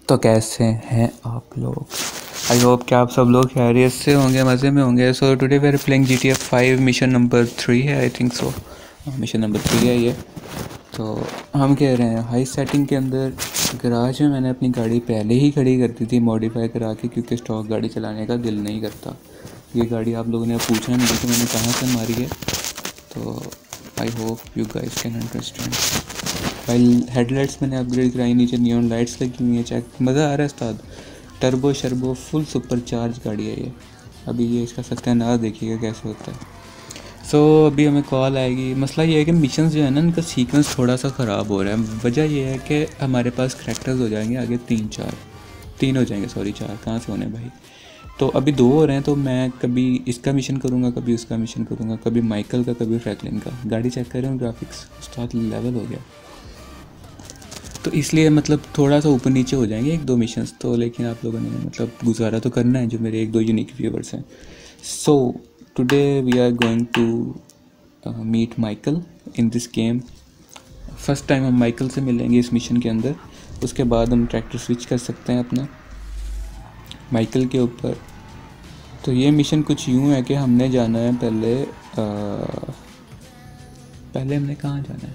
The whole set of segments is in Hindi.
तो कैसे हैं आप लोग? आई होप कि आप सब लोग खैरियत से होंगे, मज़े में होंगे। So today we are playing GTA 5, mission number 3 है, I think so. Mission number 3 है ये। तो हम कह रहे हैं हाई सेटिंग के अंदर गराज में मैंने अपनी गाड़ी पहले ही खड़ी कर दी थी मॉडिफाई करा के, क्योंकि स्टॉक गाड़ी चलाने का दिल नहीं करता। ये गाड़ी आप लोगों ने पूछा नहीं कि मैंने कहाँ से मारी है, तो I hope you guys can understand. While headlights मैंने अपग्रेड कराई, नीचे नियॉन लाइट्स लगी हुई हैं, चेक मज़ा आ रहा है उस्ताद। टर्बो शर्बो फुल सुपर चार्ज गाड़ी है ये। अभी ये इसका सत्यानाश देखिएगा कैसे होता है। सो अभी हमें कॉल आएगी। मसला ये है कि मिशंस जो है ना, इनका सीक्वेंस थोड़ा सा ख़राब हो रहा है। वजह ये है कि हमारे पास करैक्टर्स हो जाएंगे आगे तीन हो जाएंगे, सॉरी 4 कहाँ से होने भाई। तो अभी 2 हो रहे हैं, तो मैं कभी इसका मिशन करूँगा, कभी उसका मिशन करूँगा, कभी माइकल का, कभी फ्रैंकलिन का। गाड़ी चेक कर रहे हो, ग्राफिक्स उस्ताद लेवल हो गया। तो इसलिए मतलब थोड़ा सा ऊपर नीचे हो जाएंगे 1-2 मिशंस तो, लेकिन आप लोगों ने मतलब गुजारा तो करना है जो मेरे 1-2 यूनिक व्यूवर्स हैं। So today we are going to meet Michael in this game. First time हम माइकल से मिलेंगे इस मिशन के अंदर। उसके बाद हम ट्रैक्टर स्विच कर सकते हैं अपना माइकल के ऊपर। तो ये मिशन कुछ यूँ है कि हमने जाना है पहले हमने कहाँ जाना है?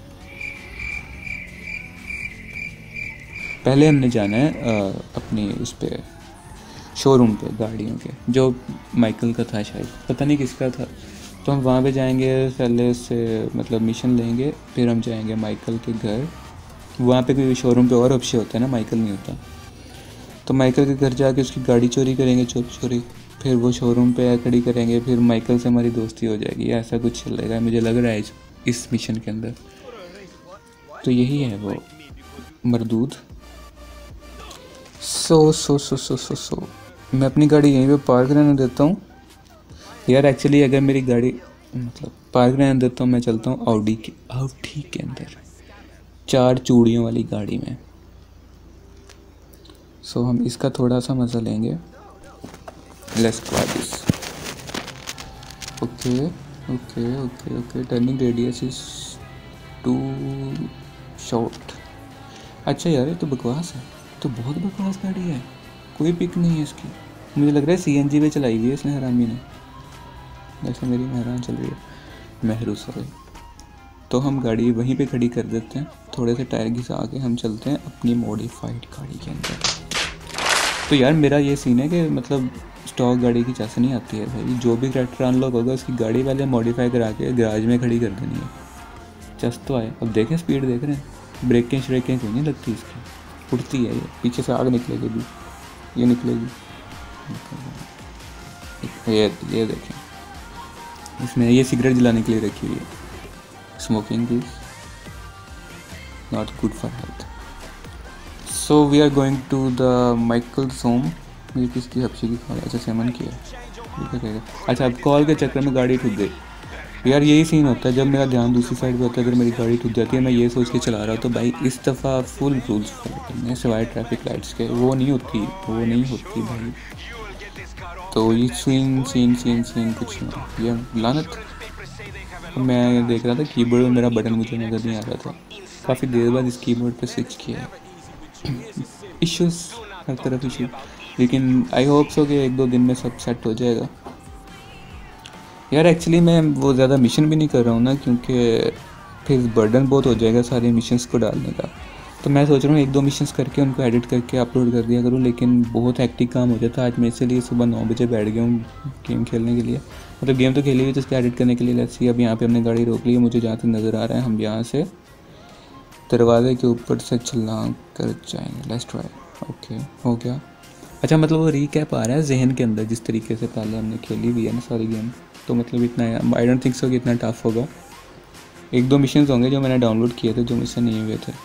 पहले हमने जाना है अपनी उस पे शोरूम पे गाड़ियों के, जो माइकल का था शायद, पता नहीं किसका था। तो हम वहाँ पे जाएंगे, पहले उससे मतलब मिशन लेंगे, फिर हम जाएंगे माइकल के घर। वहाँ पे भी शोरूम पे और ऑप्शन होता है ना, माइकल नहीं होता। तो माइकल के घर जाके उसकी गाड़ी चोरी करेंगे, चोरी, फिर वो शोरूम पे खड़ी करेंगे, फिर माइकल से हमारी दोस्ती हो जाएगी। ऐसा कुछ चलेगा मुझे लग रहा है इस मिशन के अंदर। तो यही है वो मरदूद। सो मैं अपनी गाड़ी यहीं पे पार्क रहने देता हूँ यार। एक्चुअली अगर मेरी गाड़ी मतलब पार्क रहने देता हूँ, मैं चलता हूँ ऑडी के अंदर 4 चूड़ियों वाली गाड़ी में। सो हम इसका थोड़ा सा मज़ा लेंगे। Let's try this. Okay turning radius is too short. अच्छा यार, ये तो बकवास है, तो बहुत बकवास गाड़ी है, कोई पिक नहीं है इसकी। मुझे लग रहा है CNG पे चलाई हुई है इसने, हरामी ने। जैसे मेरी मेहरान चल रही है, मेहरू सॉरी। तो हम गाड़ी वहीं पे खड़ी कर देते हैं, थोड़े से टायर घिसा के हम चलते हैं अपनी मॉडिफाइड गाड़ी के अंदर। तो यार मेरा ये सीन है कि मतलब स्टॉक गाड़ी की चस नहीं आती है भाई। जो भी करैक्टर अनलॉक होगा उसकी गाड़ी पहले मॉडिफाई करा के गराज में खड़ी कर देनी है, चस तो आए। अब देखें, स्पीड देख रहे हैं, ब्रेकें श्रेकें क्यों नहीं लगती इसकी, उड़ती है ये। पीछे से आग निकलेगी भी, ये निकलेगी। ये देखें, इसने ये सिगरेट जलाने के लिए रखी हुई है। Smoking is not good for health. So we are going to the Michael's home. ये किसकी हफ्सी की कॉल? अच्छा सेमन की है। अच्छा, अब कॉल के चक्कर में गाड़ी ठुक गई यार। यही सीन होता है जब मेरा ध्यान दूसरी साइड पे होता है। अगर मेरी गाड़ी ठुक जाती है, मैं ये सोच के चला रहा हूँ, तो भाई इस दफ़ा फुल रूल्स फॉलो करने हैं सिवाय ट्रैफिक लाइट्स के। वो नहीं होती भाई। तो ये सीन कुछ नहीं, ये लानत। मैं देख रहा था कीबोर्ड में मेरा बटन मुझे नज़र नहीं आ रहा था, काफ़ी देर बाद इस कीबोर्ड पे स्विच किया है। इश्यूज़, हर तरफ इशू, लेकिन आई होप सो कि 1-2 दिन में सब सेट हो जाएगा यार। एक्चुअली मैं वो ज़्यादा मिशन भी नहीं कर रहा हूँ ना, क्योंकि फिर बर्डन बहुत हो जाएगा सारे मिशंस को डालने का। तो मैं सोच रहा हूँ 1-2 मिशंस करके उनको एडिट करके अपलोड कर दिया करूँ, लेकिन बहुत हेक्टिक काम हो जाता है आज। मैं इसलिए सुबह 9 बजे बैठ गया हूँ गेम खेलने के लिए। मतलब गेम तो खेली हुई, तो उसको एडिट करने के लिए। लेट्स सी, अब यहाँ पे हमने गाड़ी रोक ली है। मुझे जहाँ तक नज़र आ रहा है हम यहाँ से दरवाजे के ऊपर से छलांग कर जाएंगे। Let's try. ओके, हो गया। अच्छा, मतलब वो रीकैप आ रहा है जहन के अंदर जिस तरीके से पहले हमने खेली हुई है ना सारी गेम। तो मतलब इतना आई डोंट थिंक सो कि इतना टफ होगा। 1-2 मिशंस होंगे जो मैंने डाउनलोड किए थे, जो मुझसे नहीं हुए थे।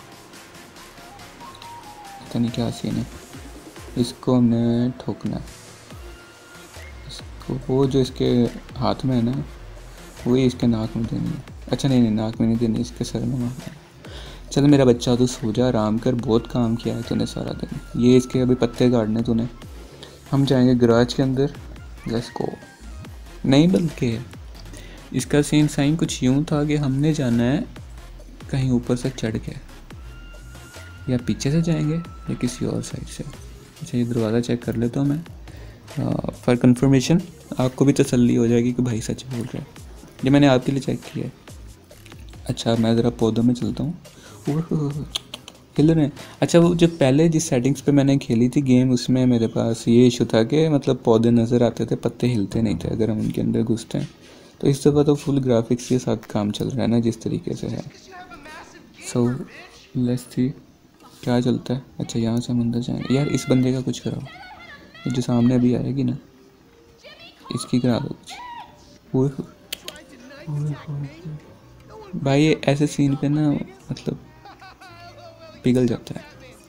पता नहीं क्या सीन है। इसको हमने ठोकना है, इसको वो जो इसके हाथ में है ना, वही इसके नाक में देनी है। अच्छा नहीं, नाक में नहीं देनी, इसके सर में मारना है। चल मेरा बच्चा, तो सो जा, आराम कर, बहुत काम किया है तूने सारा दिन। ये इसके अभी पत्ते काटने तूने। हम जाएंगे गराज के अंदर। Let's go. नहीं, बल्कि इसका साइन कुछ यूँ था कि हमने जाना है कहीं ऊपर से चढ़ के। या पीछे से जाएंगे या किसी और साइड से। अच्छा ये दरवाज़ा चेक कर लेता हूँ मैं फॉर कंफर्मेशन, आपको भी तसल्ली हो जाएगी कि भाई सच बोल रहा है। ये मैंने आपके लिए चेक किया है। अच्छा मैं ज़रा पौधों में चलता हूँ, हिल रहे हैं। अच्छा वो जब पहले जिस सेटिंग्स पे मैंने खेली थी गेम, उसमें मेरे पास ये इशू था कि मतलब पौधे नज़र आते थे, पत्ते हिलते नहीं थे अगर हम उनके अंदर घुसते हैं। तो इस दफ़ा तो फुल ग्राफिक्स के साथ काम चल रहा है ना जिस तरीके से है। सो लेट्स सी क्या चलता है। अच्छा यहाँ से हम अंदर जाएंगे। यार इस बंदे का कुछ कराओ, ये जो सामने अभी आएगी ना इसकी करा दो कुछ। भाई ये ऐसे सीन पे ना मतलब पिघल जाता है।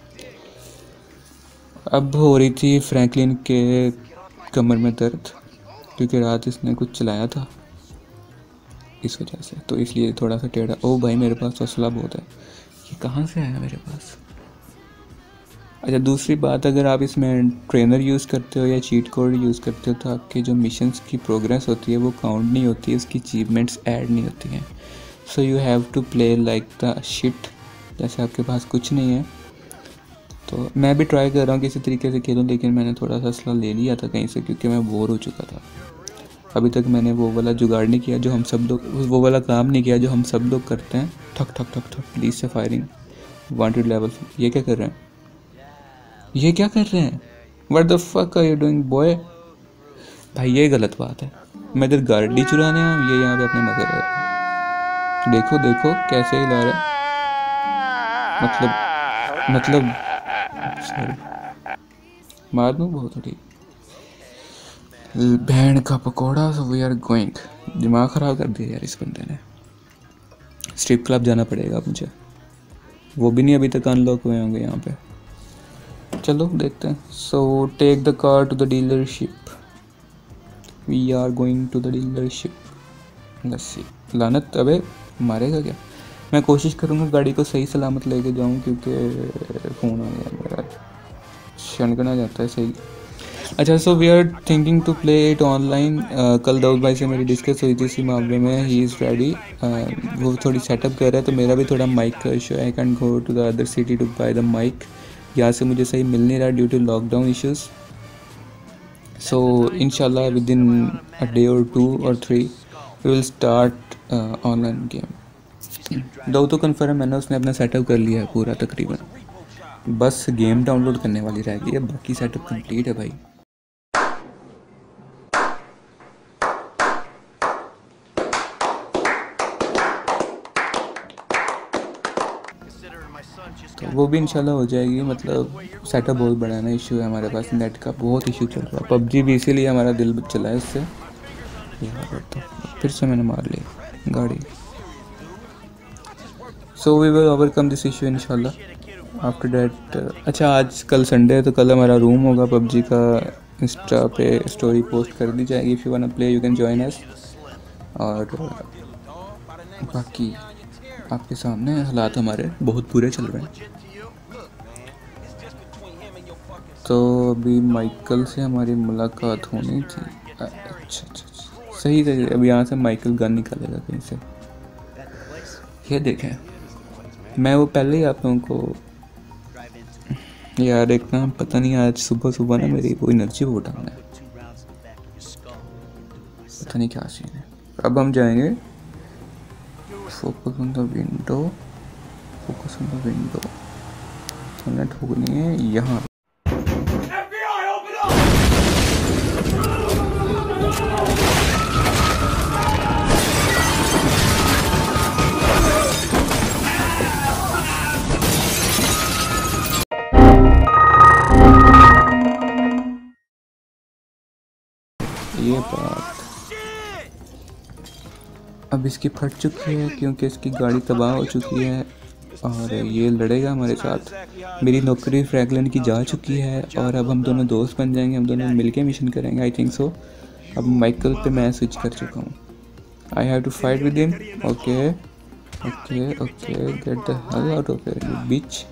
अब हो रही थी फ्रैंकलिन के कमर में दर्द, क्योंकि रात इसने कुछ चलाया था इस वजह से, तो इसलिए थोड़ा सा टेढ़ा। ओ भाई मेरे पास तो असला बहुत है। ये कहाँ से आया मेरे पास? अच्छा दूसरी बात, अगर आप इसमें ट्रेनर यूज़ करते हो या चीट कोड यूज़ करते हो तो आपके जो मिशंस की प्रोग्रेस होती है वो काउंट नहीं होती है, उसकी अचीवमेंट्स ऐड नहीं होती हैं। So you have to play like the shit, जैसे आपके पास कुछ नहीं है। तो मैं भी ट्राई कर रहा हूँ किसी तरीके से खेलूँ, लेकिन मैंने थोड़ा सा असला ले लिया था कहीं से क्योंकि मैं बोर हो चुका था। अभी तक मैंने वो वाला जुगाड़ नहीं किया जो हम सब लोग, वो वाला काम नहीं किया जो हम सब लोग करते हैं। ठक ठक ठक ठक पुलिस से फायरिंग, वांटेड लेवल। ये क्या कर रहे हैं? ये क्या कर रहे हैं? What the fuck are you doing boy? भाई ये गलत बात है। मैं इधर गाड़ी चुराने आया हूँ, ये यहाँ पे अपने मजे ले रहा है। देखो देखो कैसे हिला रहा है। मतलब सॉरी मार दूँ बहुत ठीक। बैंड का पकौड़ा। So we are going. दिमाग ख़राब कर दिया यार इस बंदे ने। स्ट्रिप क्लब जाना पड़ेगा मुझे, वो भी नहीं अभी तक अनलॉक हुए होंगे यहाँ पे। चलो देखते हैं। So take the car to the dealership, we are going to the dealership. Let's see. लानत, अबे मारेगा क्या? मैं कोशिश करूँगा गाड़ी को सही सलामत लेके जाऊँ क्योंकि फ़ोन आ गया मेरा, छनकना जाता है सही। अच्छा so we are thinking to play it online. कल दाऊद भाई से मेरी डिस्कस हुई थी इसी मामले में, ही इज़ रेडी। वो थोड़ी सेटअप कर रहा है, तो मेरा भी थोड़ा माइक का इशू है। I can go to the other city to buy the mic. यहाँ से मुझे सही मिल नहीं रहा due to lockdown issues. So इंशाल्लाह विद इन अ डे और 2 or 3 we will start online game. दो तो कन्फर्म है ना, उसने अपना सेटअप कर लिया है पूरा तकरीबन, बस गेम डाउनलोड करने वाली रह गई है, बाकी सेटअप कंप्लीट है भाई। तो वो भी इंशाल्लाह हो जाएगी। मतलब सेटअप बहुत बड़ा है ना, इशू है हमारे पास, नेट का बहुत इशू चल रहा है। पबजी भी इसीलिए हमारा दिल चला है इससे। तो फिर से मैंने मार ली गाड़ी। So we will overcome this issue इंशाल्लाह आफ्टर दैट। अच्छा आज कल संडे है तो कल हमारा रूम होगा पबजी का, इंस्टा पे स्टोरी पोस्ट कर दी जाएगी। If you want to play you can join us. और बाकी आपके सामने हालात हमारे बहुत बुरे चल रहे हैं। तो अभी माइकल से हमारी मुलाकात होनी थी। अच्छा सही है। अभी यहाँ से माइकल गन निकालेगा कहीं से। ये देखें, मैं वो पहले ही आप लोगों को यार एक ना पता नहीं आज सुबह सुबह ना मेरी वो एनर्जी वो डाउन है, पता नहीं क्या सीन है। अब हम जाएंगे focus on the window, focus on the window. हमने ठोकनी है यहाँ। ये बात अब इसकी फट चुकी है क्योंकि इसकी गाड़ी तबाह हो चुकी है और ये लड़ेगा हमारे साथ। मेरी नौकरी फ्रैंकलिन की जा चुकी है और अब हम दोनों दोस्त बन जाएंगे, हम दोनों मिलके मिशन करेंगे। I think so. अब माइकल पे मैं स्विच कर चुका हूँ। I have to fight with him. Okay okay okay get the hell out of here you bitch.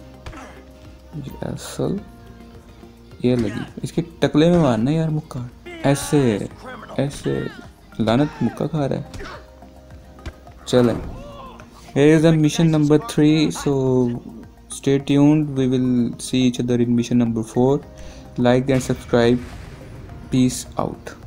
असल ये लगी इसके टकले में मारना यार मुक्का, ऐसे ऐसे लानत मुक्का खा रहा है। चलें, here is the mission number 3. So Stay tuned. We will see each other in mission number 4. Like and subscribe. Peace out.